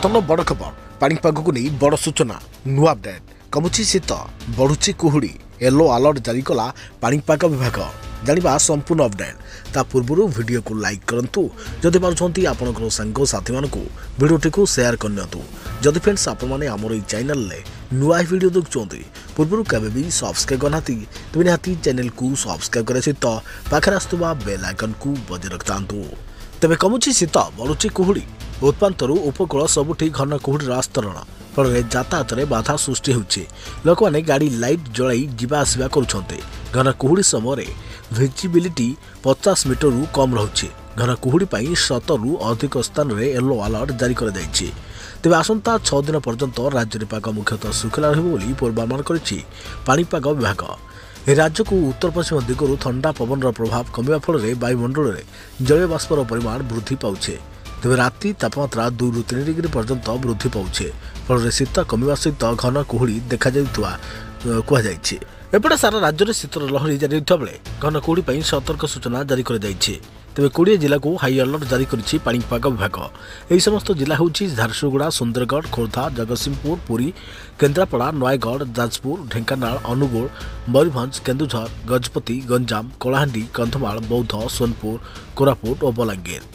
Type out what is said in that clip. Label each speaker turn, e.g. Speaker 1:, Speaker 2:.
Speaker 1: बर्तन बड़ खबर पाणीपाग को नहीं बड़ सूचना नुआ अपडेट कमुची शीत बढ़ुची कुहुड़ी येलो अलर्ट जारी कला पाणीपाग विभाग जानिबा संपूर्ण अपडेट ता पूर्व वीडियो को लाइक करंतु जदि पारुछंती आपनकर संग साथी मानकु वीडियोटी को शेयर करनियंतु जदि फ्रेंड्स आपण माने हमर ई चैनल ले नुआ वीडियो देखुछंती पूर्व केबे भी सब्सक्राइब करनाती तबे निहाती चैनल को सब्सक्राइब करे सहित पाखरे आस्तुबा बेल आइकन को बजाय रखतांतु तेबे कमुची शीत बढ़ुची कुहुड़ी उत्पातरू उपकूल सबुठी घन कुहुड़ी आस्तरण फल यातायात में बाधा सृष्टि होछि लोक मैंने गाड़ी लाइट जलाई जीवा आसवा करुछन्ते घन कुहुड़ी समय विजिबिलिटी 50 मीटर रु कम रहुछि घन कुहुड़ी पई 100 रु अधिक स्थान में येलो अलर्ट जारी कर दैछि तेबे आसंता 6 दिन पर्यंत राज्य पाग मुख्यतः सुखला रहबो बोली पूर्वानुमान करिछि पाणीपाग विभाग राज्य को उत्तर पश्चिम दिगरू ठंडा पवन प्रभाव कमिबा फल वायुमंडल में जलीय बाष्पर परिमाण वृद्धि पाउछे तेज राति तापमात्रा 2 ରୁ 3 डिग्री पर्यंत वृद्धि पाउछे फल शीत कमिबा सहित घन कुहुड़ी देखा कहुछि एपटे सारा राज्य में शीतर लहरी जारी होता बेले घन कुहुड़ी पर सतर्क सूचना जारी कर तेज 20 जिला को हाई अलर्ट जारी करिछि पाणीपाग विभाग यही समस्त जिला होछि झारसुगुड़ा सुंदरगढ़ खोर्धा जगतसिंहपुर पुरी केन्द्रापड़ा नयगढ़ जाजपुर ढेंकानाल अनुगुल मयूरभंज केन्दुझर गजपति गंजाम कलाहांडी कंधमाल बौद्ध सोनपुर कोरापुट और बलांगीर